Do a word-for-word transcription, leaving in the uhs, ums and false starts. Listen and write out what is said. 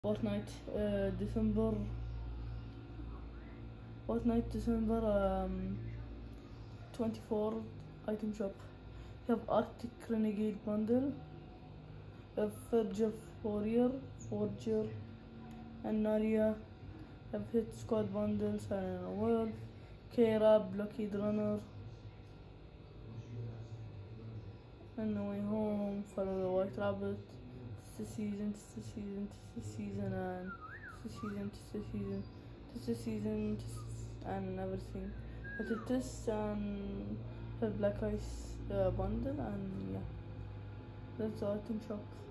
Fortnite uh, December Fortnite December um, twenty-four item shop. You have Arctic Renegade bundle, you have Forger Warrior, Forger and Naria, you have Hit Squad bundles and Wolf, K-Rab, Blockade Runner, and No Way Home, Follow the White Rabbit, Tis the season, tis the season, tis the season, and tis the season, tis the season, tis the season, tis and everything. But it is and have Black Ice uh, bundle, and yeah, that's the item shop.